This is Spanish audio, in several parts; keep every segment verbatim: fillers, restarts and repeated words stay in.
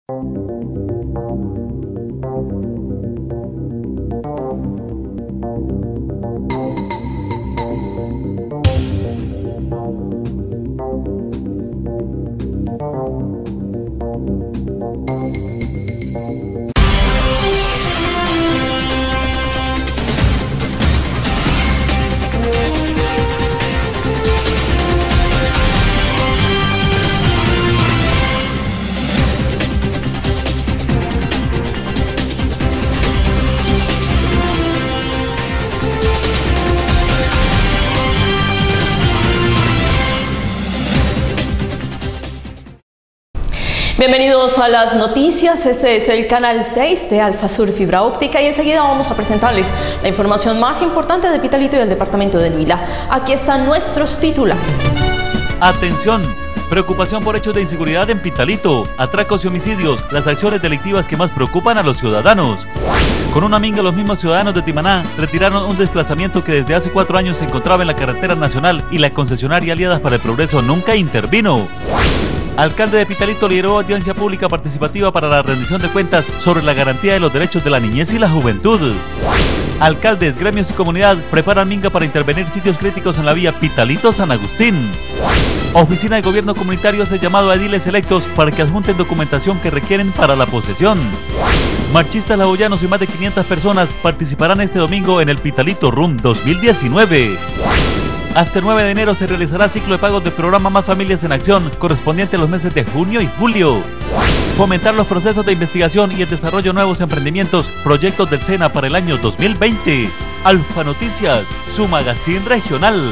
Bienvenidos a las noticias, este es el canal seis de Alfasur Fibra Óptica y enseguida vamos a presentarles la información más importante de Pitalito y del departamento del Huila. Aquí están nuestros titulares. Atención, preocupación por hechos de inseguridad en Pitalito, atracos y homicidios, las acciones delictivas que más preocupan a los ciudadanos. Con una minga, los mismos ciudadanos de Timaná retiraron un desplazamiento que desde hace cuatro años se encontraba en la carretera nacional y la concesionaria Aliadas para el Progreso nunca intervino. Alcalde de Pitalito lideró audiencia pública participativa para la rendición de cuentas sobre la garantía de los derechos de la niñez y la juventud. Alcaldes, gremios y comunidad preparan minga para intervenir sitios críticos en la vía Pitalito-San Agustín. Oficina de Gobierno Comunitario hace llamado a ediles electos para que adjunten documentación que requieren para la posesión. Marchistas laboyanos y más de quinientas personas participarán este domingo en el Pitalito Room dos mil diecinueve. Hasta el nueve de enero se realizará ciclo de pagos del programa Más Familias en Acción, correspondiente a los meses de junio y julio. Fomentar los procesos de investigación y el desarrollo de nuevos emprendimientos, proyectos del SENA para el año dos mil veinte. Alfa Noticias, su magazine regional.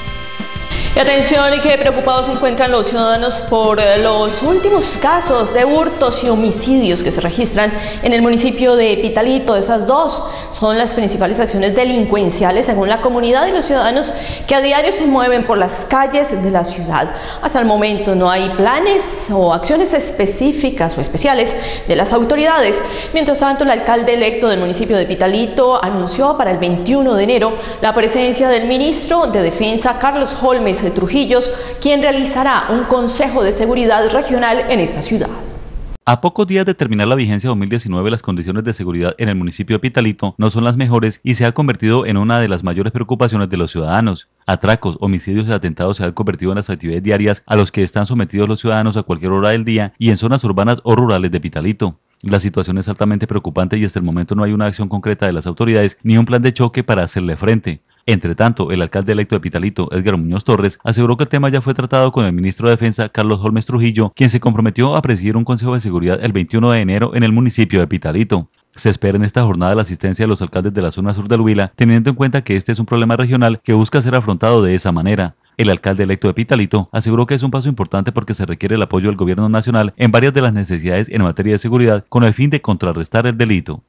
Y atención, y que preocupados se encuentran los ciudadanos por los últimos casos de hurtos y homicidios que se registran en el municipio de Pitalito. Esas dos son las principales acciones delincuenciales según la comunidad y los ciudadanos que a diario se mueven por las calles de la ciudad. Hasta el momento no hay planes o acciones específicas o especiales de las autoridades. Mientras tanto, el alcalde electo del municipio de Pitalito anunció para el veintiuno de enero la presencia del ministro de Defensa, Carlos Holmes de Trujillos, quien realizará un consejo de seguridad regional en esta ciudad. A pocos días de terminar la vigencia dos mil diecinueve, las condiciones de seguridad en el municipio de Pitalito no son las mejores y se ha convertido en una de las mayores preocupaciones de los ciudadanos. Atracos, homicidios y atentados se han convertido en las actividades diarias a los que están sometidos los ciudadanos a cualquier hora del día y en zonas urbanas o rurales de Pitalito. La situación es altamente preocupante y hasta el momento no hay una acción concreta de las autoridades ni un plan de choque para hacerle frente. Entre tanto, el alcalde electo de Pitalito, Edgar Muñoz Torres, aseguró que el tema ya fue tratado con el ministro de Defensa, Carlos Holmes Trujillo, quien se comprometió a presidir un consejo de seguridad el veintiuno de enero en el municipio de Pitalito. Se espera en esta jornada la asistencia de los alcaldes de la zona sur del Huila, teniendo en cuenta que este es un problema regional que busca ser afrontado de esa manera. El alcalde electo de Pitalito aseguró que es un paso importante porque se requiere el apoyo del gobierno nacional en varias de las necesidades en materia de seguridad con el fin de contrarrestar el delito.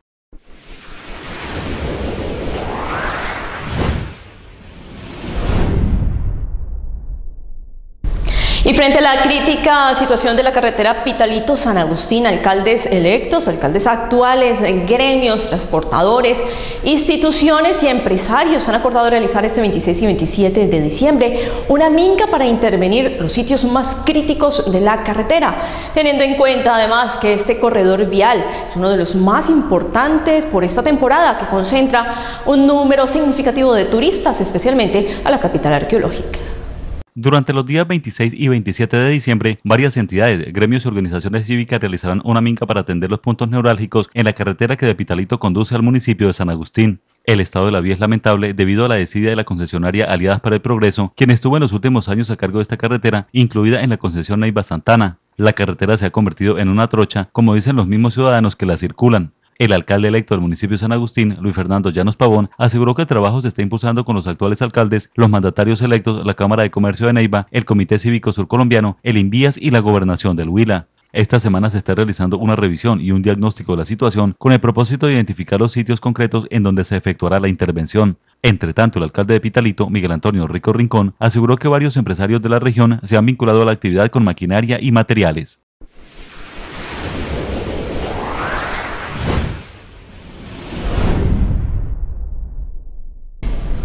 Y frente a la crítica situación de la carretera Pitalito-San Agustín, alcaldes electos, alcaldes actuales, gremios, transportadores, instituciones y empresarios han acordado realizar este veintiséis y veintisiete de diciembre una minga para intervenir los sitios más críticos de la carretera, teniendo en cuenta además que este corredor vial es uno de los más importantes por esta temporada que concentra un número significativo de turistas, especialmente a la capital arqueológica. Durante los días veintiséis y veintisiete de diciembre, varias entidades, gremios y organizaciones cívicas realizarán una minga para atender los puntos neurálgicos en la carretera que de Pitalito conduce al municipio de San Agustín. El estado de la vía es lamentable debido a la desidia de la concesionaria Aliadas para el Progreso, quien estuvo en los últimos años a cargo de esta carretera, incluida en la concesión Neiva Santana. La carretera se ha convertido en una trocha, como dicen los mismos ciudadanos que la circulan. El alcalde electo del municipio de San Agustín, Luis Fernando Llanos Pavón, aseguró que el trabajo se está impulsando con los actuales alcaldes, los mandatarios electos, la Cámara de Comercio de Neiva, el Comité Cívico Surcolombiano, el INVIAS y la Gobernación del Huila. Esta semana se está realizando una revisión y un diagnóstico de la situación con el propósito de identificar los sitios concretos en donde se efectuará la intervención. Entre tanto, el alcalde de Pitalito, Miguel Antonio Rico Rincón, aseguró que varios empresarios de la región se han vinculado a la actividad con maquinaria y materiales.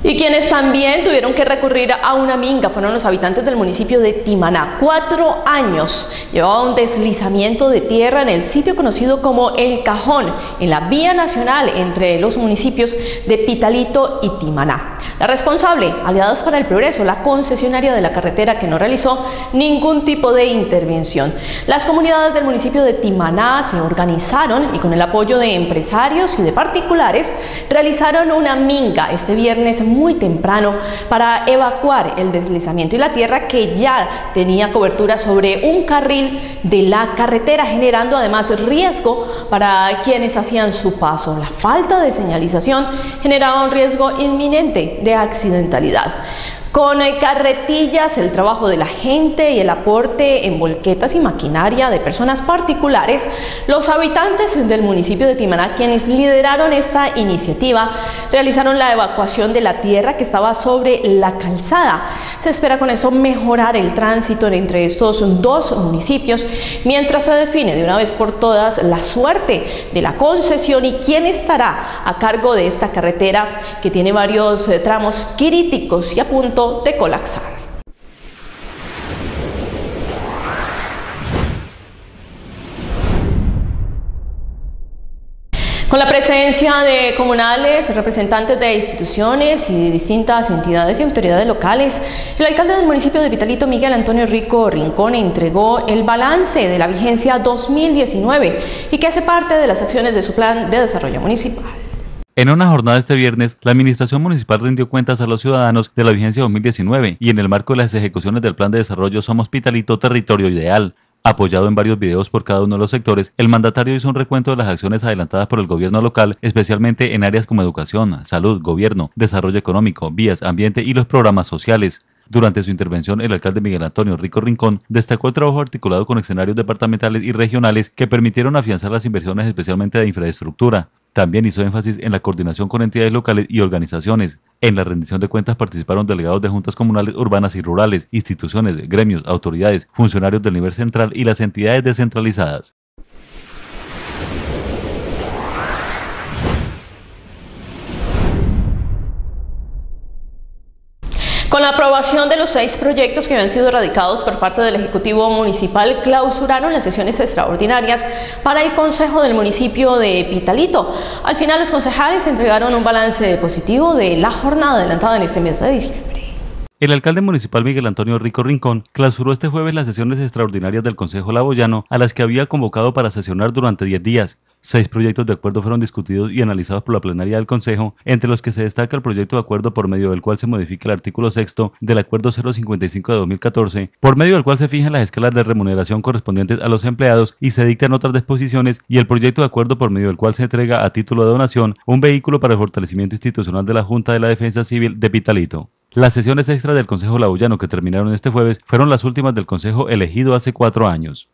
Y quienes también tuvieron que recurrir a una minga fueron los habitantes del municipio de Timaná. Cuatro años llevaba un deslizamiento de tierra en el sitio conocido como El Cajón, en la vía nacional entre los municipios de Pitalito y Timaná. La responsable, Aliadas para el Progreso, la concesionaria de la carretera, que no realizó ningún tipo de intervención. Las comunidades del municipio de Timaná se organizaron y con el apoyo de empresarios y de particulares realizaron una minga este viernes muy temprano para evacuar el deslizamiento y la tierra que ya tenía cobertura sobre un carril de la carretera, generando además riesgo para quienes hacían su paso. La falta de señalización generaba un riesgo inminente de accidentalidad. Con carretillas, el trabajo de la gente y el aporte en volquetas y maquinaria de personas particulares, los habitantes del municipio de Timaná, quienes lideraron esta iniciativa, realizaron la evacuación de la tierra que estaba sobre la calzada. Se espera con eso mejorar el tránsito entre estos dos municipios, mientras se define de una vez por todas la suerte de la concesión y quién estará a cargo de esta carretera que tiene varios tramos críticos y a punto de colapsar. Con la presencia de comunales, representantes de instituciones y de distintas entidades y autoridades locales, el alcalde del municipio de Pitalito, Miguel Antonio Rico Rincón, entregó el balance de la vigencia dos mil diecinueve y que hace parte de las acciones de su plan de desarrollo municipal. En una jornada este viernes, la Administración Municipal rindió cuentas a los ciudadanos de la vigencia dos mil diecinueve y en el marco de las ejecuciones del Plan de Desarrollo Somos Pitalito Territorio Ideal. Apoyado en varios videos por cada uno de los sectores, el mandatario hizo un recuento de las acciones adelantadas por el gobierno local, especialmente en áreas como educación, salud, gobierno, desarrollo económico, vías, ambiente y los programas sociales. Durante su intervención, el alcalde Miguel Antonio Rico Rincón destacó el trabajo articulado con escenarios departamentales y regionales que permitieron afianzar las inversiones, especialmente de infraestructura. También hizo énfasis en la coordinación con entidades locales y organizaciones. En la rendición de cuentas participaron delegados de juntas comunales urbanas y rurales, instituciones, gremios, autoridades, funcionarios del nivel central y las entidades descentralizadas. Con la aprobación de los seis proyectos que habían sido radicados por parte del Ejecutivo Municipal, clausuraron las sesiones extraordinarias para el Consejo del municipio de Pitalito. Al final, los concejales entregaron un balance positivo de la jornada adelantada en este mes de diciembre. El alcalde municipal Miguel Antonio Rico Rincón clausuró este jueves las sesiones extraordinarias del Consejo Laboyano, a las que había convocado para sesionar durante diez días. Seis proyectos de acuerdo fueron discutidos y analizados por la plenaria del Consejo, entre los que se destaca el proyecto de acuerdo por medio del cual se modifica el artículo sexto del Acuerdo cero cincuenta y cinco de dos mil catorce, por medio del cual se fijan las escalas de remuneración correspondientes a los empleados y se dictan otras disposiciones, y el proyecto de acuerdo por medio del cual se entrega a título de donación un vehículo para el fortalecimiento institucional de la Junta de la Defensa Civil de Pitalito. Las sesiones extras del Consejo Laboyano que terminaron este jueves fueron las últimas del Consejo elegido hace cuatro años.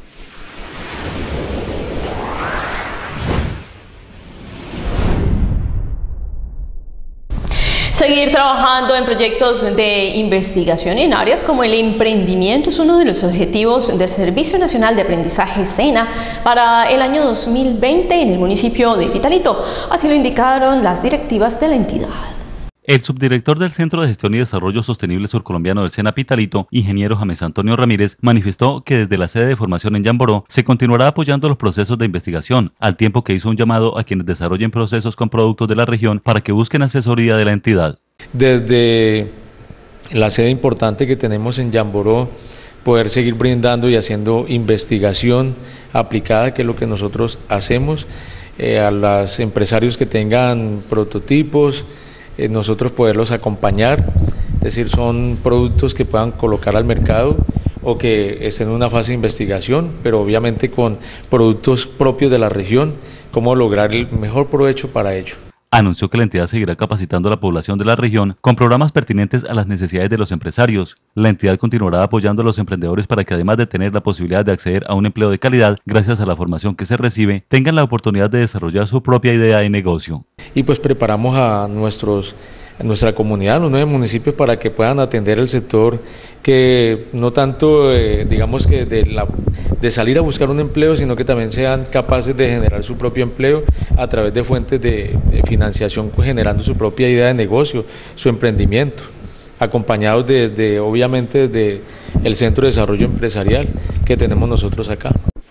Seguir trabajando en proyectos de investigación en áreas como el emprendimiento es uno de los objetivos del Servicio Nacional de Aprendizaje SENA para el año dos mil veinte en el municipio de Pitalito. Así lo indicaron las directivas de la entidad. El subdirector del Centro de Gestión y Desarrollo Sostenible Surcolombiano del SENA Pitalito, ingeniero James Antonio Ramírez, manifestó que desde la sede de formación en Yamboró se continuará apoyando los procesos de investigación, al tiempo que hizo un llamado a quienes desarrollen procesos con productos de la región para que busquen asesoría de la entidad. Desde la sede importante que tenemos en Yamboró, poder seguir brindando y haciendo investigación aplicada, que es lo que nosotros hacemos, eh, a los empresarios que tengan prototipos, Eh, nosotros poderlos acompañar, es decir, son productos que puedan colocar al mercado o que estén en una fase de investigación, pero obviamente con productos propios de la región, cómo lograr el mejor provecho para ello. Anunció que la entidad seguirá capacitando a la población de la región con programas pertinentes a las necesidades de los empresarios. La entidad continuará apoyando a los emprendedores para que, además de tener la posibilidad de acceder a un empleo de calidad gracias a la formación que se recibe, tengan la oportunidad de desarrollar su propia idea de negocio. Y pues preparamos a nuestros en nuestra comunidad, en los nueve municipios, para que puedan atender el sector que no tanto, eh, digamos que de, la, de salir a buscar un empleo, sino que también sean capaces de generar su propio empleo a través de fuentes de, de financiación, generando su propia idea de negocio, su emprendimiento, acompañados de, de obviamente de el Centro de Desarrollo Empresarial que tenemos nosotros acá.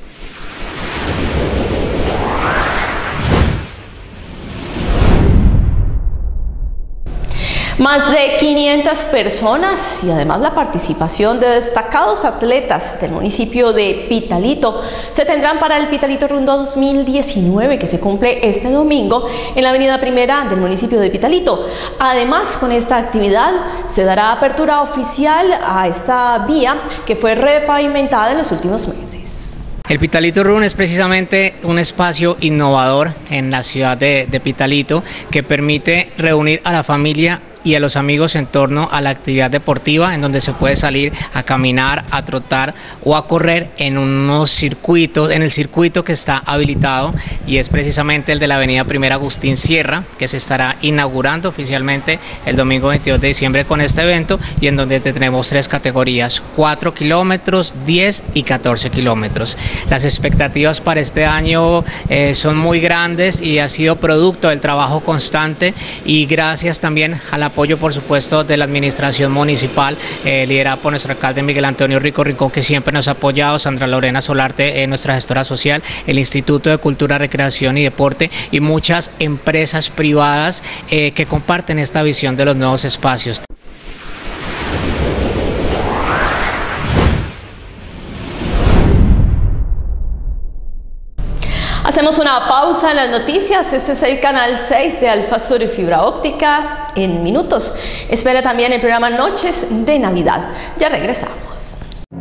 Más de quinientas personas y además la participación de destacados atletas del municipio de Pitalito se tendrán para el Pitalito Rundo dos mil diecinueve, que se cumple este domingo en la avenida Primera del municipio de Pitalito. Además, con esta actividad se dará apertura oficial a esta vía que fue repavimentada en los últimos meses. El Pitalito Run es precisamente un espacio innovador en la ciudad de, de Pitalito que permite reunir a la familia y a los amigos en torno a la actividad deportiva, en donde se puede salir a caminar, a trotar o a correr en unos circuitos, en el circuito que está habilitado, y es precisamente el de la avenida Primera Agustín Sierra, que se estará inaugurando oficialmente el domingo veintidós de diciembre con este evento, y en donde tenemos tres categorías: cuatro kilómetros, diez y catorce kilómetros. Las expectativas para este año eh, son muy grandes y ha sido producto del trabajo constante, y gracias también a la apoyo, por supuesto, de la administración municipal, eh, liderada por nuestro alcalde Miguel Antonio Rico Rincón, que siempre nos ha apoyado, Sandra Lorena Solarte, eh, nuestra gestora social, el Instituto de Cultura, Recreación y Deporte, y muchas empresas privadas eh, que comparten esta visión de los nuevos espacios. Hacemos una pausa en las noticias. Este es el canal seis de Alfasur Fibra Óptica en minutos. Espera también el programa Noches de Navidad. Ya regresamos.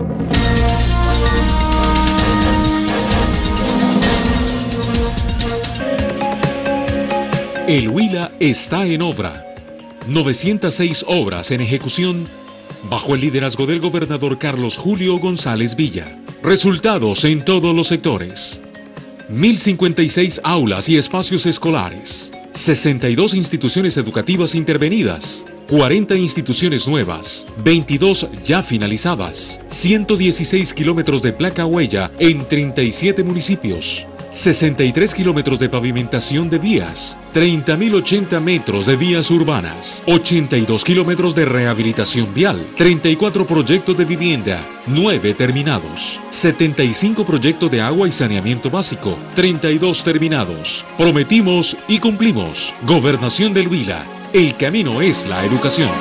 El Huila está en obra. novecientas seis obras en ejecución bajo el liderazgo del gobernador Carlos Julio González Villa. Resultados en todos los sectores. mil cincuenta y seis aulas y espacios escolares, sesenta y dos instituciones educativas intervenidas, cuarenta instituciones nuevas, veintidós ya finalizadas, ciento dieciséis kilómetros de placa huella en treinta y siete municipios, sesenta y tres kilómetros de pavimentación de vías, treinta mil ochenta metros de vías urbanas, ochenta y dos kilómetros de rehabilitación vial, treinta y cuatro proyectos de vivienda, nueve terminados, setenta y cinco proyectos de agua y saneamiento básico, treinta y dos terminados. Prometimos y cumplimos. Gobernación del Huila. El camino es la educación.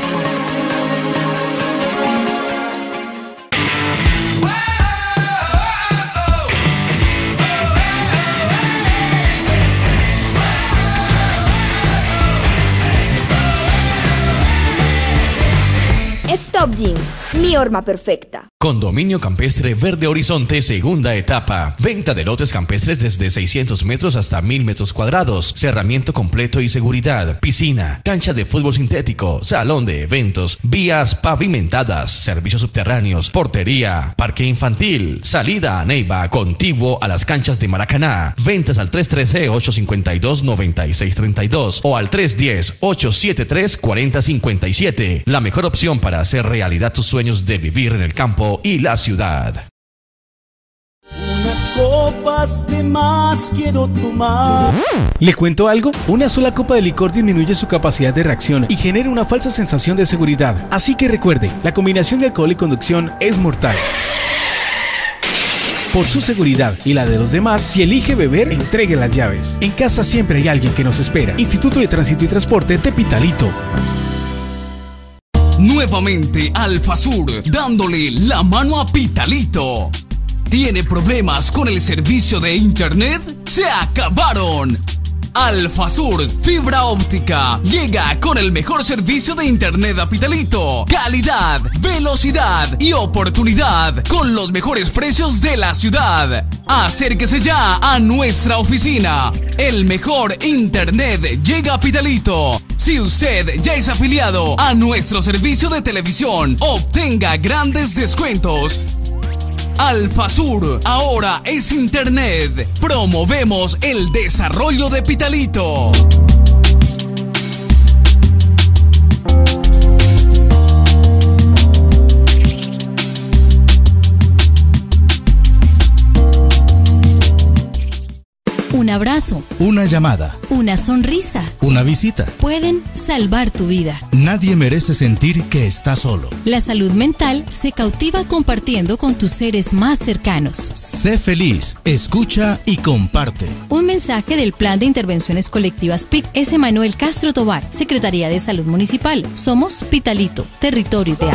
Top Jeans, mi horma perfecta. Condominio Campestre Verde Horizonte, segunda etapa. Venta de lotes campestres desde seiscientos metros hasta mil metros cuadrados. Cerramiento completo y seguridad. Piscina, cancha de fútbol sintético, salón de eventos, vías pavimentadas, servicios subterráneos, portería, parque infantil, salida a Neiva, contiguo a las canchas de Maracaná. Ventas al tres uno tres, ocho cinco dos, nueve seis tres dos o al tres uno cero, ocho siete tres, cuatro cero cinco siete. La mejor opción para hacer realidad tus sueños de vivir en el campo y la ciudad. Unas copas de más quiero tomar. ¿Le cuento algo? Una sola copa de licor disminuye su capacidad de reacción y genera una falsa sensación de seguridad. Así que recuerde, la combinación de alcohol y conducción es mortal. Por su seguridad y la de los demás, si elige beber, entregue las llaves. En casa siempre hay alguien que nos espera. Instituto de Tránsito y Transporte de Pitalito. Nuevamente Alfasur, dándole la mano a Pitalito. ¿Tiene problemas con el servicio de internet? ¡Se acabaron! Alfasur Fibra Óptica llega con el mejor servicio de internet a Pitalito. Calidad, velocidad y oportunidad con los mejores precios de la ciudad. Acérquese ya a nuestra oficina. El mejor internet llega a Pitalito. Si usted ya es afiliado a nuestro servicio de televisión, obtenga grandes descuentos. Alfasur ahora es internet. Promovemos el desarrollo de Pitalito. un abrazo, una llamada, una sonrisa, una visita pueden salvar tu vida. Nadie merece sentir que está solo. La salud mental se cautiva compartiendo con tus seres más cercanos. Sé feliz, escucha y comparte. Un mensaje del Plan de Intervenciones Colectivas P I C. S. Manuel Castro Tobar, Secretaría de Salud Municipal. Somos Pitalito, territorio ideal.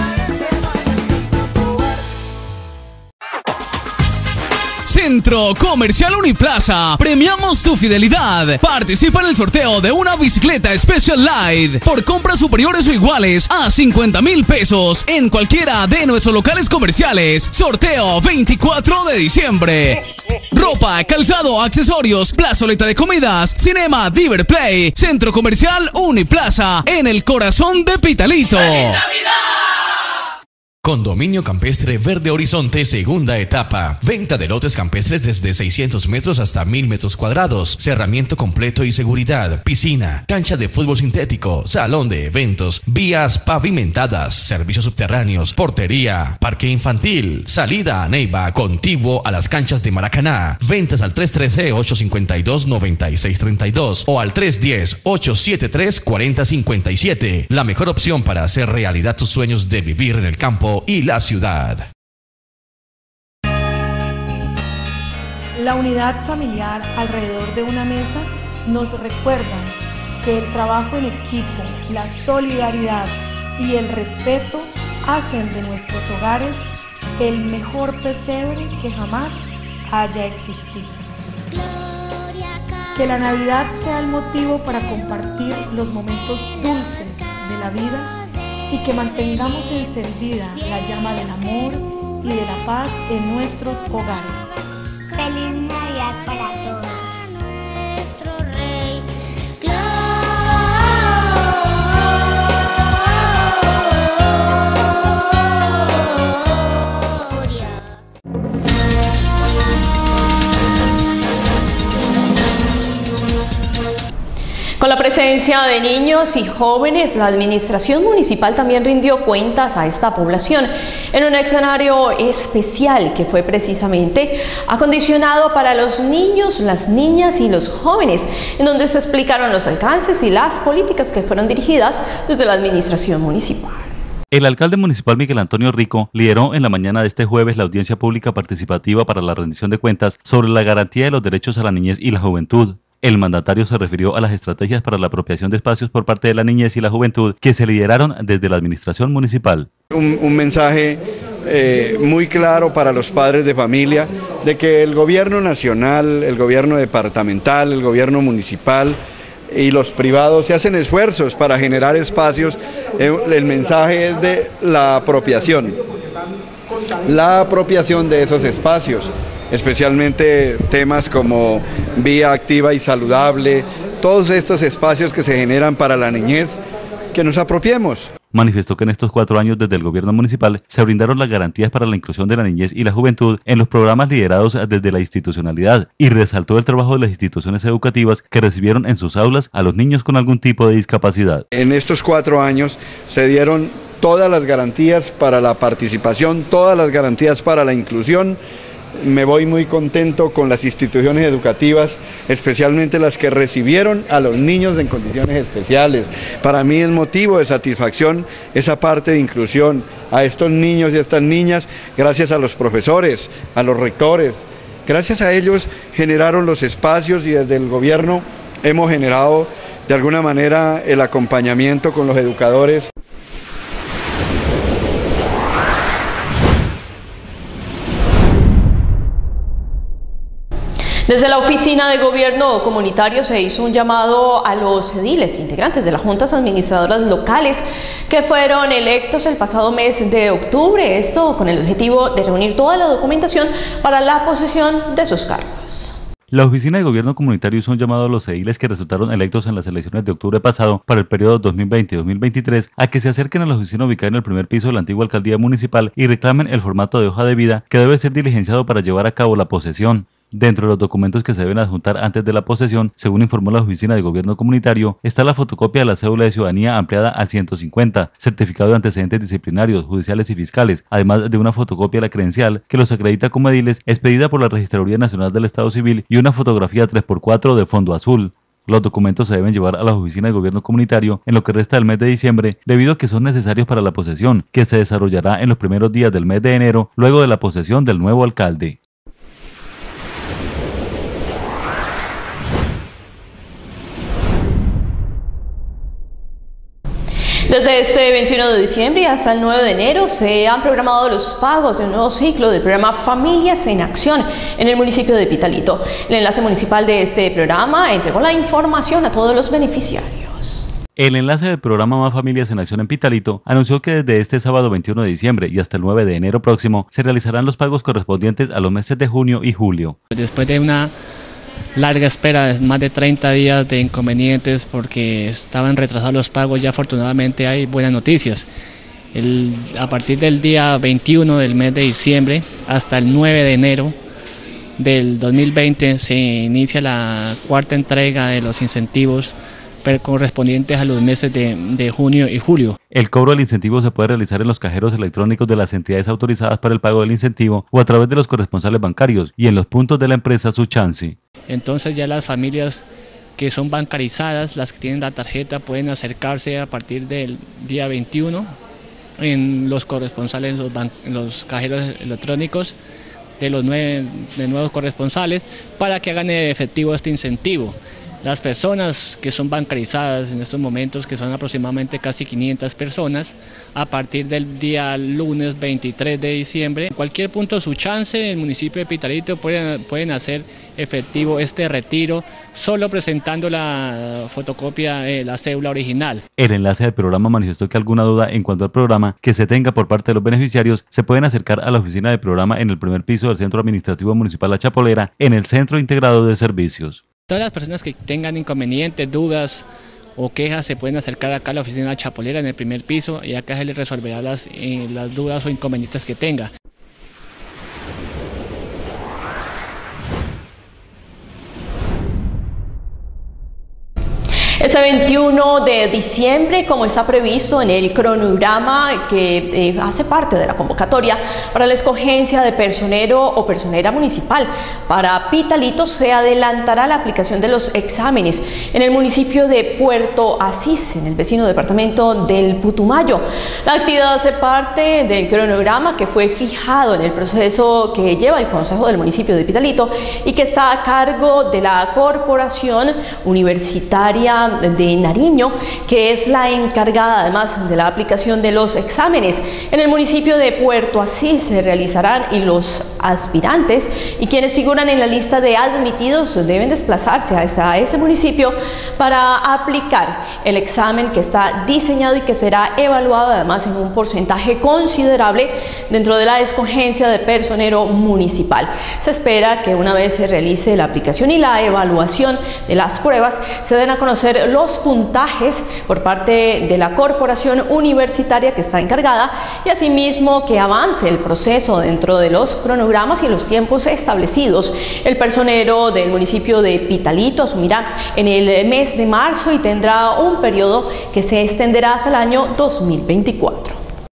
Centro Comercial Uniplaza. Premiamos tu fidelidad. Participa en el sorteo de una bicicleta Specialized por compras superiores o iguales a cincuenta mil pesos en cualquiera de nuestros locales comerciales. Sorteo veinticuatro de diciembre. Ropa, calzado, accesorios, plazoleta de comidas, cinema, Diver Play. Centro Comercial Uniplaza en el corazón de Pitalito. Condominio Campestre Verde Horizonte, segunda etapa. Venta de lotes campestres desde seiscientos metros hasta mil metros cuadrados. Cerramiento completo y seguridad. Piscina, cancha de fútbol sintético, salón de eventos, vías pavimentadas, servicios subterráneos, portería, parque infantil, salida a Neiva, contiguo a las canchas de Maracaná. Ventas al tres uno tres, ocho cinco dos, nueve seis tres dos o al tres uno cero, ocho siete tres, cuatro cero cinco siete. La mejor opción para hacer realidad tus sueños de vivir en el campo y la ciudad. La unidad familiar alrededor de una mesa nos recuerda que el trabajo en equipo, la solidaridad y el respeto hacen de nuestros hogares el mejor pesebre que jamás haya existido. Que la Navidad sea el motivo para compartir los momentos dulces de la vida y que mantengamos encendida la llama del amor y de la paz en nuestros hogares. Feliz Navidad para todos. Nuestro Rey. Con la presencia de niños y jóvenes, la administración municipal también rindió cuentas a esta población en un escenario especial que fue precisamente acondicionado para los niños, las niñas y los jóvenes, en donde se explicaron los alcances y las políticas que fueron dirigidas desde la administración municipal. El alcalde municipal Miguel Antonio Rico lideró en la mañana de este jueves la audiencia pública participativa para la rendición de cuentas sobre la garantía de los derechos a la niñez y la juventud. El mandatario se refirió a las estrategias para la apropiación de espacios por parte de la niñez y la juventud que se lideraron desde la administración municipal. Un, un mensaje eh, muy claro para los padres de familia de que el gobierno nacional, el gobierno departamental, el gobierno municipal y los privados se hacen esfuerzos para generar espacios. Eh, el mensaje es de la apropiación, la apropiación de esos espacios. Especialmente temas como vía activa y saludable, todos estos espacios que se generan para la niñez, que nos apropiemos. Manifestó que en estos cuatro años desde el gobierno municipal se brindaron las garantías para la inclusión de la niñez y la juventud en los programas liderados desde la institucionalidad y resaltó el trabajo de las instituciones educativas que recibieron en sus aulas a los niños con algún tipo de discapacidad. En estos cuatro años se dieron todas las garantías para la participación, todas las garantías para la inclusión. Me voy muy contento con las instituciones educativas, especialmente las que recibieron a los niños en condiciones especiales. Para mí es motivo de satisfacción esa parte de inclusión a estos niños y a estas niñas, gracias a los profesores, a los rectores. Gracias a ellos generaron los espacios y desde el gobierno hemos generado de alguna manera el acompañamiento con los educadores. Desde la Oficina de Gobierno Comunitario se hizo un llamado a los ediles, integrantes de las juntas administradoras locales que fueron electos el pasado mes de octubre, esto con el objetivo de reunir toda la documentación para la posesión de sus cargos. La Oficina de Gobierno Comunitario hizo un llamado a los ediles que resultaron electos en las elecciones de octubre pasado para el periodo dos mil veinte a dos mil veintitrés a que se acerquen a la oficina ubicada en el primer piso de la antigua alcaldía municipal y reclamen el formato de hoja de vida que debe ser diligenciado para llevar a cabo la posesión. Dentro de los documentos que se deben adjuntar antes de la posesión, según informó la Oficina de Gobierno Comunitario, está la fotocopia de la cédula de ciudadanía ampliada al ciento cincuenta, certificado de antecedentes disciplinarios, judiciales y fiscales, además de una fotocopia de la credencial que los acredita como ediles, expedida por la Registraduría Nacional del Estado Civil, y una fotografía tres por cuatro de fondo azul. Los documentos se deben llevar a la Oficina de Gobierno Comunitario en lo que resta del mes de diciembre, debido a que son necesarios para la posesión, que se desarrollará en los primeros días del mes de enero, luego de la posesión del nuevo alcalde. Desde este veintiuno de diciembre y hasta el nueve de enero se han programado los pagos del nuevo ciclo del programa Familias en Acción en el municipio de Pitalito. El enlace municipal de este programa entregó la información a todos los beneficiarios. El enlace del programa Más Familias en Acción en Pitalito anunció que desde este sábado veintiuno de diciembre y hasta el nueve de enero próximo se realizarán los pagos correspondientes a los meses de junio y julio. Después de una larga espera, más de treinta días de inconvenientes porque estaban retrasados los pagos, ya afortunadamente hay buenas noticias. El, a partir del día veintiuno del mes de diciembre hasta el nueve de enero del dos mil veinte se inicia la cuarta entrega de los incentivos correspondientes a los meses de, de junio y julio. El cobro del incentivo se puede realizar en los cajeros electrónicos de las entidades autorizadas para el pago del incentivo o a través de los corresponsales bancarios y en los puntos de la empresa Suchansi. Entonces ya las familias que son bancarizadas, las que tienen la tarjeta, pueden acercarse a partir del día veintiuno en los corresponsales, en los, en los cajeros electrónicos de los nueve, de nuevos corresponsales para que hagan efectivo este incentivo. Las personas que son bancarizadas en estos momentos, que son aproximadamente casi quinientas personas, a partir del día lunes veintitrés de diciembre, en cualquier punto Suchansi, en el municipio de Pitalito, pueden, pueden hacer efectivo este retiro, solo presentando la fotocopia, eh, la cédula original. El enlace del programa manifestó que alguna duda en cuanto al programa que se tenga por parte de los beneficiarios se pueden acercar a la oficina del programa en el primer piso del Centro Administrativo Municipal La Chapolera, en el Centro Integrado de Servicios. Todas las personas que tengan inconvenientes, dudas o quejas se pueden acercar acá a la oficina de La Chapolera en el primer piso y acá se les resolverá las, eh, las dudas o inconvenientes que tenga. Este veintiuno de diciembre, como está previsto en el cronograma que eh, hace parte de la convocatoria para la escogencia de personero o personera municipal para Pitalito, se adelantará la aplicación de los exámenes en el municipio de Puerto Asís, en el vecino departamento del Putumayo. La actividad hace parte del cronograma que fue fijado en el proceso que lleva el Consejo del municipio de Pitalito y que está a cargo de la Corporación Universitaria de Nariño, que es la encargada además de la aplicación de los exámenes. En el municipio de Puerto Asís se realizarán y los aspirantes y quienes figuran en la lista de admitidos deben desplazarse hasta ese municipio para aplicar el examen que está diseñado y que será evaluado además en un porcentaje considerable dentro de la escogencia de personero municipal. Se espera que una vez se realice la aplicación y la evaluación de las pruebas se den a conocer los puntajes por parte de la corporación universitaria que está encargada y asimismo que avance el proceso dentro de los cronogramas y los tiempos establecidos. El personero del municipio de Pitalito asumirá en el mes de marzo y tendrá un periodo que se extenderá hasta el año dos mil veinticuatro.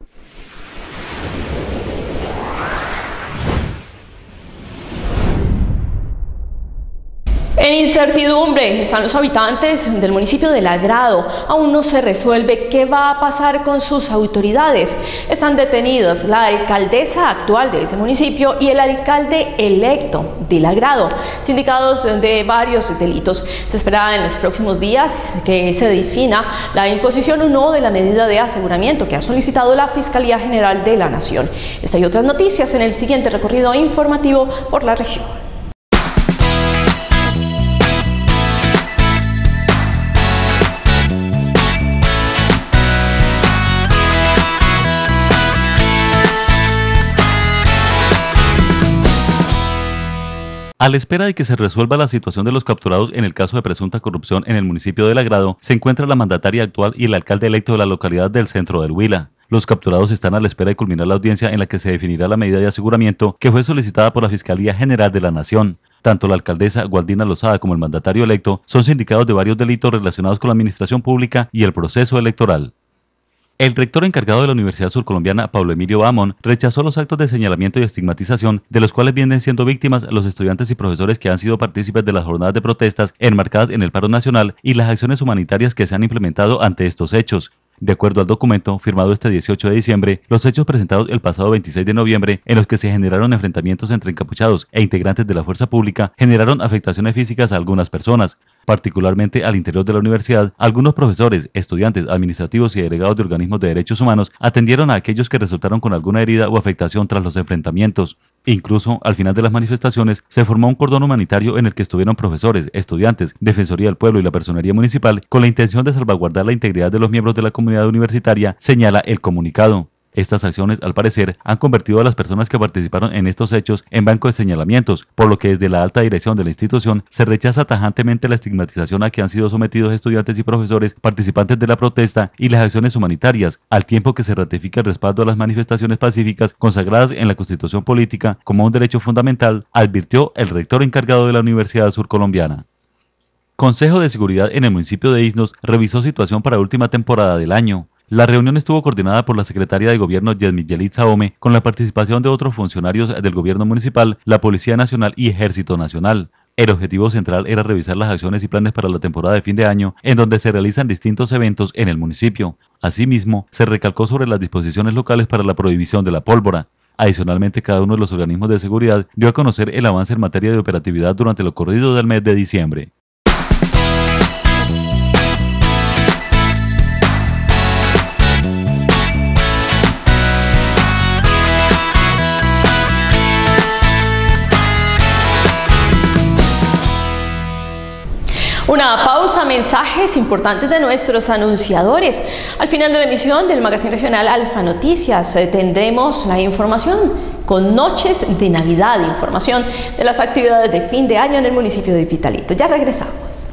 En incertidumbre están los habitantes del municipio de Lagrado. Aún no se resuelve qué va a pasar con sus autoridades. Están detenidas la alcaldesa actual de ese municipio y el alcalde electo de Lagrado, sindicados de varios delitos. Se espera en los próximos días que se defina la imposición o no de la medida de aseguramiento que ha solicitado la Fiscalía General de la Nación. Esta y otras noticias en el siguiente recorrido informativo por la región. A la espera de que se resuelva la situación de los capturados en el caso de presunta corrupción en el municipio de Lagrado, se encuentra la mandataria actual y el alcalde electo de la localidad del centro del Huila. Los capturados están a la espera de culminar la audiencia en la que se definirá la medida de aseguramiento que fue solicitada por la Fiscalía General de la Nación. Tanto la alcaldesa Gualdina Lozada como el mandatario electo son sindicados de varios delitos relacionados con la administración pública y el proceso electoral. El rector encargado de la Universidad Surcolombiana, Pablo Emilio Bamón, rechazó los actos de señalamiento y estigmatización de los cuales vienen siendo víctimas los estudiantes y profesores que han sido partícipes de las jornadas de protestas enmarcadas en el paro nacional y las acciones humanitarias que se han implementado ante estos hechos. De acuerdo al documento, firmado este dieciocho de diciembre, los hechos presentados el pasado veintiséis de noviembre, en los que se generaron enfrentamientos entre encapuchados e integrantes de la fuerza pública, generaron afectaciones físicas a algunas personas. Particularmente al interior de la universidad, algunos profesores, estudiantes, administrativos y delegados de organismos de derechos humanos atendieron a aquellos que resultaron con alguna herida o afectación tras los enfrentamientos. Incluso, al final de las manifestaciones, se formó un cordón humanitario en el que estuvieron profesores, estudiantes, Defensoría del Pueblo y la Personería Municipal con la intención de salvaguardar la integridad de los miembros de la comunidad universitaria, señala el comunicado. Estas acciones, al parecer, han convertido a las personas que participaron en estos hechos en banco de señalamientos, por lo que desde la alta dirección de la institución se rechaza tajantemente la estigmatización a que han sido sometidos estudiantes y profesores participantes de la protesta y las acciones humanitarias, al tiempo que se ratifica el respaldo a las manifestaciones pacíficas consagradas en la Constitución Política como un derecho fundamental, advirtió el rector encargado de la Universidad Surcolombiana. Consejo de Seguridad en el municipio de Isnos revisó situación para última temporada del año. La reunión estuvo coordinada por la secretaria de Gobierno Yasmín Yelitza Ome con la participación de otros funcionarios del Gobierno Municipal, la Policía Nacional y Ejército Nacional. El objetivo central era revisar las acciones y planes para la temporada de fin de año, en donde se realizan distintos eventos en el municipio. Asimismo, se recalcó sobre las disposiciones locales para la prohibición de la pólvora. Adicionalmente, cada uno de los organismos de seguridad dio a conocer el avance en materia de operatividad durante lo corrido del mes de diciembre. Una pausa, mensajes importantes de nuestros anunciadores. Al final de la emisión del Magazine Regional Alfa Noticias eh, tendremos la información con Noches de Navidad, información de las actividades de fin de año en el municipio de Pitalito. Ya regresamos.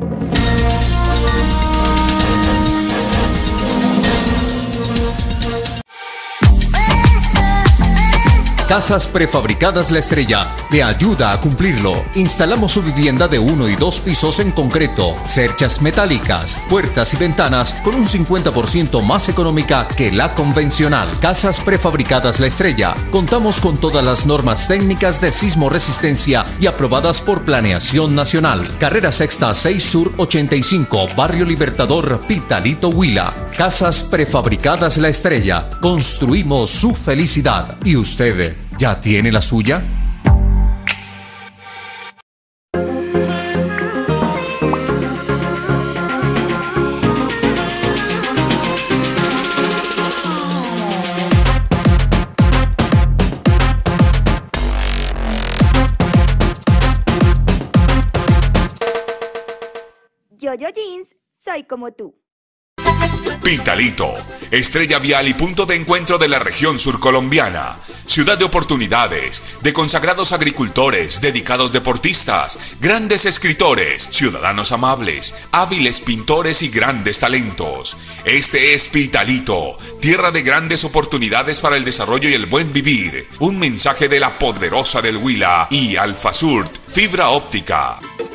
Casas Prefabricadas La Estrella le ayuda a cumplirlo. Instalamos su vivienda de uno y dos pisos en concreto, cerchas metálicas, puertas y ventanas con un cincuenta por ciento más económica que la convencional. Casas Prefabricadas La Estrella. Contamos con todas las normas técnicas de sismo resistencia y aprobadas por Planeación Nacional. Carrera Sexta seis Sur ochenta y cinco, Barrio Libertador, Pitalito, Huila. Casas Prefabricadas La Estrella. Construimos su felicidad. ¿Y usted ya tiene la suya? Yo-Yo Jeans, soy como tú. Pitalito, estrella vial y punto de encuentro de la región surcolombiana, ciudad de oportunidades, de consagrados agricultores, dedicados deportistas, grandes escritores, ciudadanos amables, hábiles pintores y grandes talentos. Este es Pitalito, tierra de grandes oportunidades para el desarrollo y el buen vivir. Un mensaje de la poderosa del Huila y Alfasur, fibra óptica.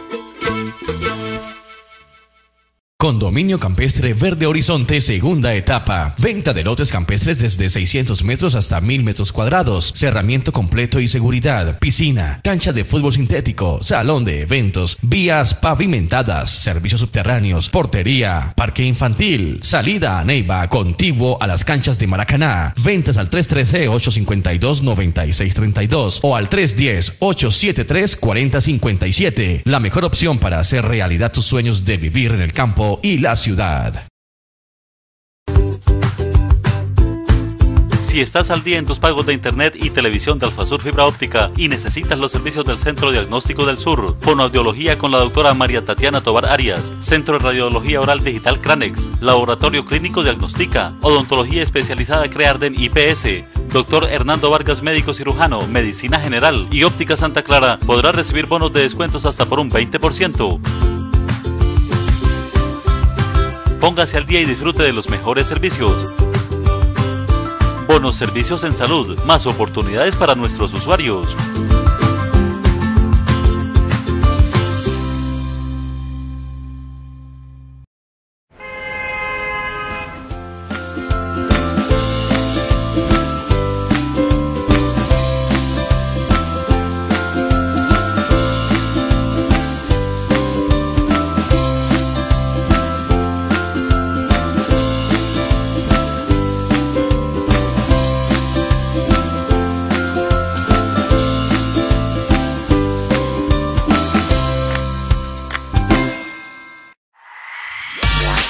Condominio Campestre Verde Horizonte, segunda etapa. Venta de lotes campestres desde seiscientos metros hasta mil metros cuadrados. Cerramiento completo y seguridad. Piscina, cancha de fútbol sintético, salón de eventos, vías pavimentadas, servicios subterráneos, portería, parque infantil, salida a Neiva, contiguo a las canchas de Maracaná. Ventas al tres uno tres, ocho cinco dos, nueve seis tres dos o al tres uno cero, ocho siete tres, cuatro cero cinco siete. La mejor opción para hacer realidad tus sueños de vivir en el campo y la ciudad. Si estás al día en tus pagos de internet y televisión de Alfasur Fibra Óptica y necesitas los servicios del Centro Diagnóstico del Sur, fonoaudiología con la doctora María Tatiana Tobar Arias, Centro de Radiología Oral Digital Cranex, Laboratorio Clínico Diagnostica, Odontología Especializada Crearden I P S, Doctor Hernando Vargas Médico Cirujano, Medicina General y Óptica Santa Clara, podrá recibir bonos de descuentos hasta por un veinte por ciento. Póngase al día y disfrute de los mejores servicios. Bonos servicios en salud, más oportunidades para nuestros usuarios.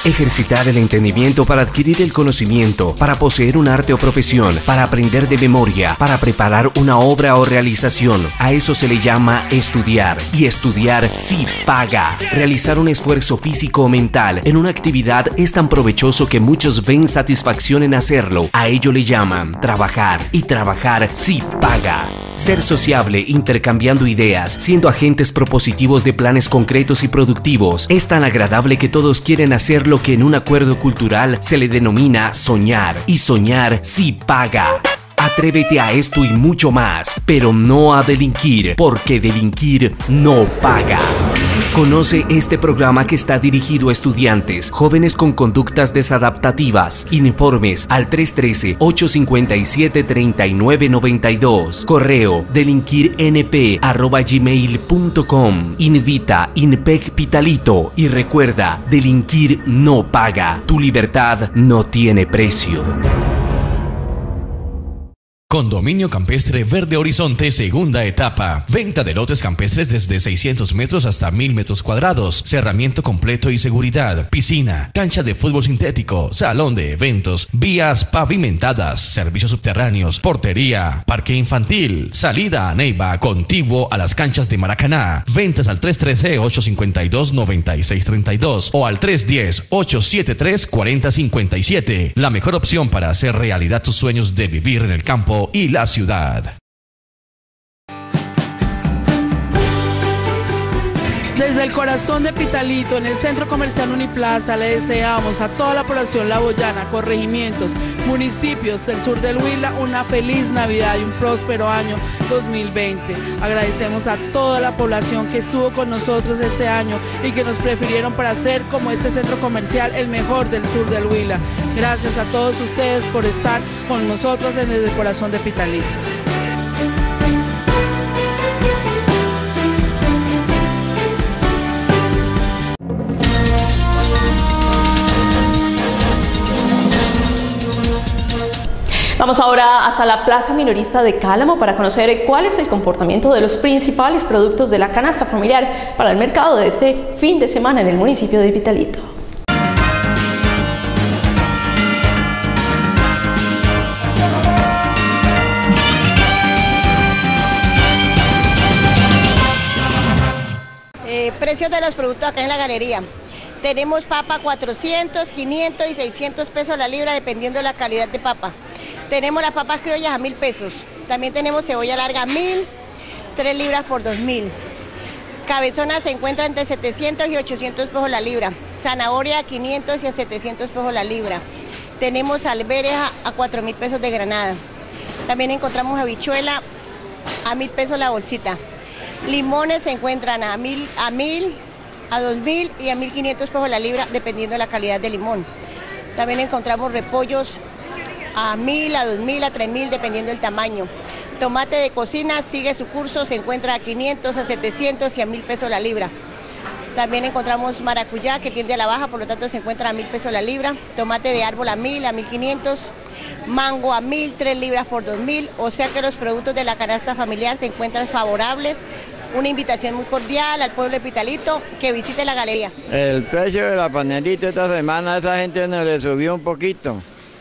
Ejercitar el entendimiento para adquirir el conocimiento, para poseer un arte o profesión, para aprender de memoria, para preparar una obra o realización. A eso se le llama estudiar. Y estudiar sí paga. Realizar un esfuerzo físico o mental en una actividad es tan provechoso que muchos ven satisfacción en hacerlo. A ello le llaman trabajar. Y trabajar sí paga. Ser sociable, intercambiando ideas, siendo agentes propositivos de planes concretos y productivos, es tan agradable que todos quieren hacer lo que en un acuerdo cultural se le denomina soñar. Y soñar sí paga. Atrévete a esto y mucho más, pero no a delinquir, porque delinquir no paga. Conoce este programa que está dirigido a estudiantes, jóvenes con conductas desadaptativas. Informes al tres uno tres, ocho cinco siete, tres nueve nueve dos. Correo delinquirnp arroba gmail punto com. Invita INPEC Pitalito y recuerda, delinquir no paga. Tu libertad no tiene precio. Condominio Campestre Verde Horizonte, segunda etapa. Venta de lotes campestres desde seiscientos metros hasta mil metros cuadrados. Cerramiento completo y seguridad. Piscina, cancha de fútbol sintético, salón de eventos, vías pavimentadas, servicios subterráneos, portería, parque infantil, salida a Neiva, contiguo a las canchas de Maracaná. Ventas al tres uno tres, ocho cinco dos, nueve seis tres dos o al tres uno cero, ocho siete tres, cuatro cero cinco siete. La mejor opción para hacer realidad tus sueños de vivir en el campo y la ciudad. Desde el corazón de Pitalito, en el Centro Comercial Uniplaza, le deseamos a toda la población laboyana, corregimientos, municipios del sur del Huila una feliz Navidad y un próspero año dos mil veinte. Agradecemos a toda la población que estuvo con nosotros este año y que nos prefirieron para hacer como este centro comercial el mejor del sur del Huila. Gracias a todos ustedes por estar con nosotros en el corazón de Pitalito. Vamos ahora hasta la Plaza Minorista de Cálamo para conocer cuál es el comportamiento de los principales productos de la canasta familiar para el mercado de este fin de semana en el municipio de Pitalito. Eh, precios de los productos acá en la galería. Tenemos papa cuatrocientos, quinientos y seiscientos pesos la libra dependiendo de la calidad de papa. Tenemos las papas criollas a mil pesos. También tenemos cebolla larga a mil, tres libras por dos mil. Cabezona se encuentra entre setecientos y ochocientos pesos la libra. Zanahoria a quinientos y a setecientos pesos la libra. Tenemos alberjas a cuatro mil pesos de Granada. También encontramos habichuela a mil pesos la bolsita. Limones se encuentran a mil, a mil, a dos mil y a mil quinientos pesos la libra dependiendo de la calidad del limón. También encontramos repollos a mil, a dos mil, a tres mil, dependiendo del tamaño. Tomate de cocina sigue su curso, se encuentra a quinientos, a setecientos y a mil pesos la libra. También encontramos maracuyá, que tiende a la baja, por lo tanto se encuentra a mil pesos la libra. Tomate de árbol a mil, a mil quinientos. Mango a mil, tres libras por dos mil. O sea que los productos de la canasta familiar se encuentran favorables. Una invitación muy cordial al pueblo de Pitalito que visite la galería. El precio de la panelita esta semana a esa gente nos le subió un poquito.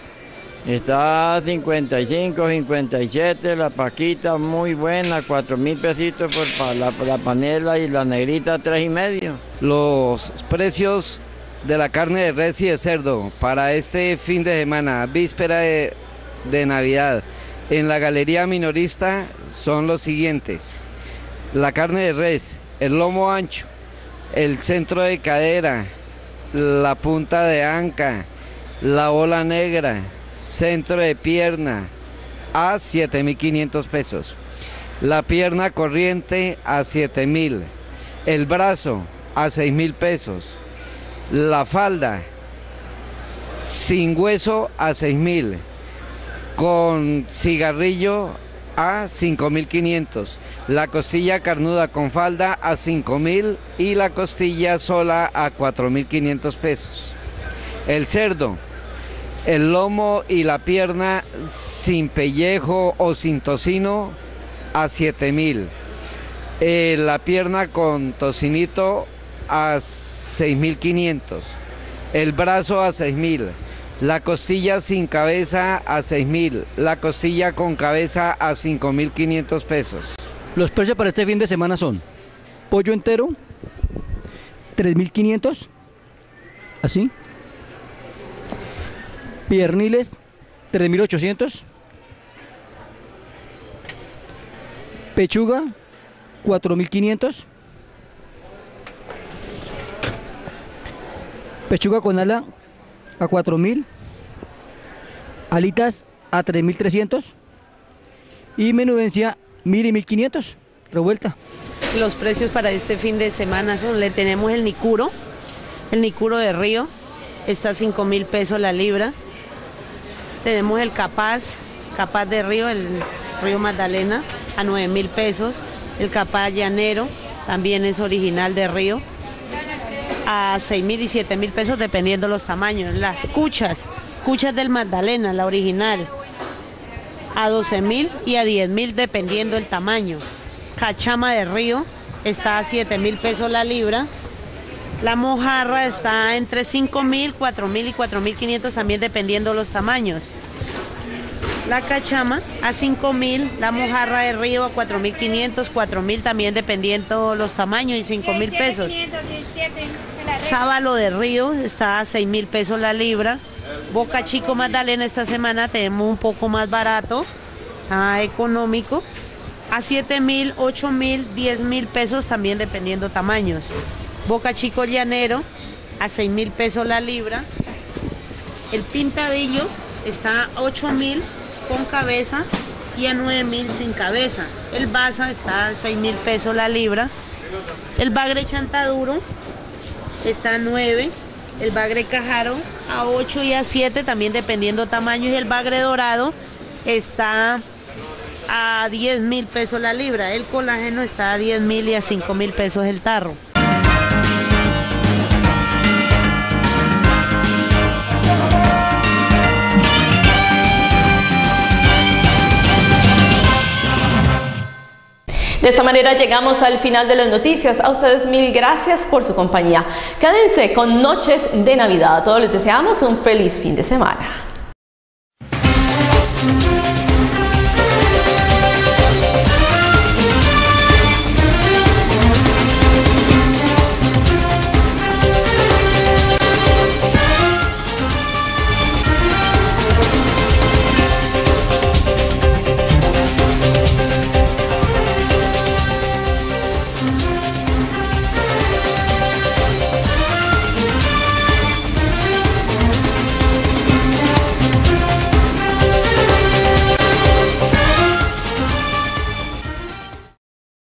Está a cincuenta y cinco, cincuenta y siete, la paquita muy buena, cuatro mil pesitos por la, la panela y la negrita tres y medio. Los precios de la carne de res y de cerdo para este fin de semana, víspera de, de Navidad, en la galería minorista son los siguientes. La carne de res, el lomo ancho, el centro de cadera, la punta de anca, la bola negra, centro de pierna a siete mil quinientos pesos, la pierna corriente a siete mil, el brazo a seis mil pesos, la falda sin hueso a seis mil, con cigarrillo a cinco mil quinientos, la costilla carnuda con falda a cinco mil y la costilla sola a cuatro mil quinientos pesos. El cerdo, el lomo y la pierna sin pellejo o sin tocino a siete mil. Eh, la pierna con tocinito a seis mil quinientos. el brazo a seis mil, la costilla sin cabeza a seis mil, la costilla con cabeza a cinco mil quinientos pesos. Los precios para este fin de semana son pollo entero, tres mil quinientos, así, pierniles, tres mil ochocientos, pechuga, cuatro mil quinientos, pechuga con ala a cuatro mil, alitas a tres mil trescientos y menudencia mil y mil quinientos, revuelta. Los precios para este fin de semana son, le tenemos el nicuro, el nicuro de río, está a cinco mil pesos la libra. Tenemos el capaz, capaz de río, el río Magdalena, a nueve mil pesos. El capaz llanero, también es original de río, a seis mil y siete mil pesos dependiendo los tamaños. Las cuchas, cuchas del Magdalena, la original, a doce mil y a diez mil dependiendo el tamaño. Cachama de río está a siete mil pesos la libra. La mojarra está entre cinco mil, cuatro mil y cuatro mil quinientos también dependiendo los tamaños. La cachama a cinco mil, la mojarra de río a cuatro mil quinientos, cuatro mil también dependiendo los tamaños y cinco mil pesos. Sábalo de río está a seis mil pesos la libra. Boca Chico Magdalena esta semana tenemos un poco más barato, ah, económico, a siete mil, ocho mil, diez mil pesos también dependiendo tamaños. Boca Chico Llanero a seis mil pesos la libra. El pintadillo está a ocho mil con cabeza y a nueve mil sin cabeza. El baza está a seis mil pesos la libra. El bagre chantaduro está a nueve. El bagre cajaro a ocho y a siete también dependiendo tamaño. Y el bagre dorado está a diez mil pesos la libra. El colágeno está a diez mil y a cinco mil pesos el tarro. De esta manera llegamos al final de las noticias. A ustedes mil gracias por su compañía. Quédense con Noches de Navidad. A todos les deseamos un feliz fin de semana.